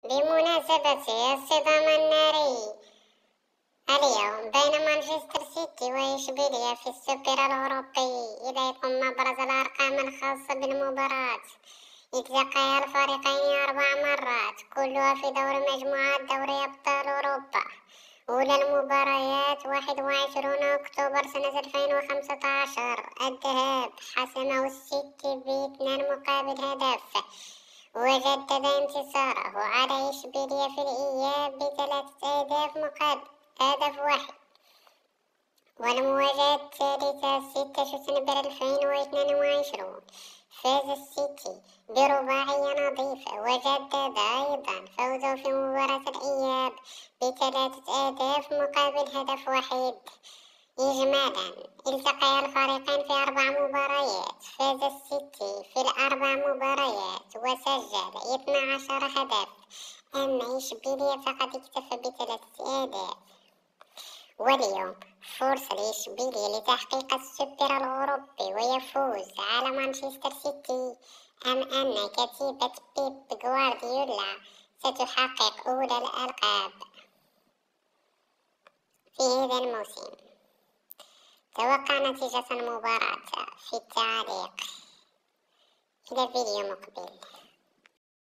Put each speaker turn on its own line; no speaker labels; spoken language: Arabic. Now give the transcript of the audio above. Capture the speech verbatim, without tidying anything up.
بمناسبة الصدام الناري اليوم بين مانشستر سيتي وإشبيلية في السوبر الأوروبي، إليكم أبرز الأرقام الخاصة بالمباراة. التقيا الفريقين أربع مرات، كلها في دور مجموعات دوري أبطال أوروبا. أولى المباريات واحد وعشرين أكتوبر سنة ألفين وخمسة عشر، الذهاب حسمه السيتي باثنان مقابل هدف، وجدد انتصاره على إشبيلية في الإياب بثلاثة أهداف مقابل هدف واحد. والمواجهة الثالثة ستة سبتمبر ألفين واثنين وعشرين، فاز السيتي برباعية نظيفة، وجدد أيضا فوزه في مباراة الإياب بثلاثة أهداف مقابل هدف واحد. إجمالا التقيا الفريقين في أربع مباريات، فاز السيتي في الأربع مباريات وسجل اثنا عشر هدف، أما إشبيلية فقد اكتفى بثلاثة أهداف. واليوم فرصة لإشبيلية لتحقيق السوبر الأوروبي ويفوز على مانشستر سيتي، أم أن كتيبة بيب غوارديولا ستحقق أولى الألقاب في هذا الموسم؟ توقع نتيجة المباراة في التعليق. إلى فيديو مقبل.